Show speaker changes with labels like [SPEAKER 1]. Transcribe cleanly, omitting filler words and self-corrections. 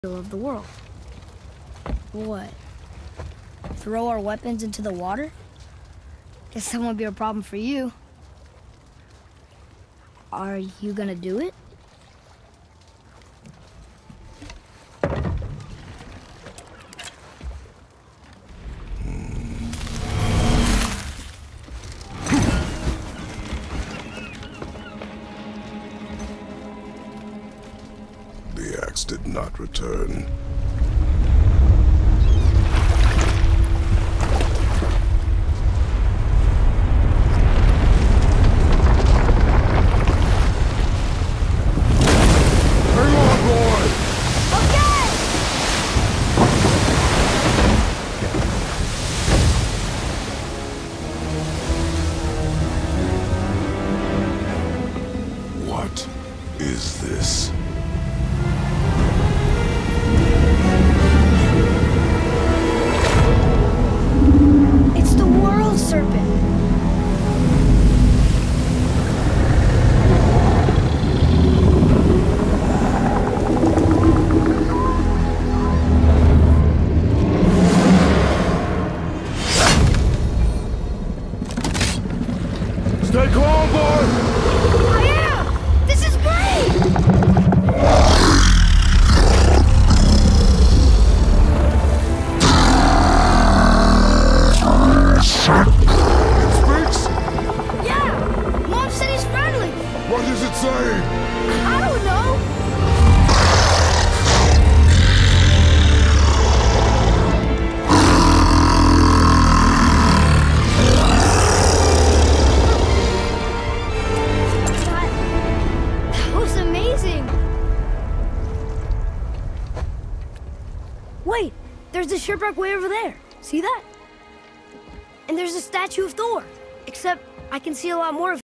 [SPEAKER 1] of the world. What? Throw our weapons into the water? Guess that won't be a problem for you. Are you gonna do it?
[SPEAKER 2] The axe did not return. Hang on, boy!
[SPEAKER 1] Okay!
[SPEAKER 2] What is this?
[SPEAKER 1] It's the world serpent.
[SPEAKER 2] Stay calm, boy!
[SPEAKER 1] I am! This is great!
[SPEAKER 2] Speaks?
[SPEAKER 1] Yeah! Mom said he's friendly!
[SPEAKER 2] What does it say?
[SPEAKER 1] I don't know! That was amazing! Wait! There's the shipwreck way over there. See that? And there's a statue of Thor. Except I can see a lot more of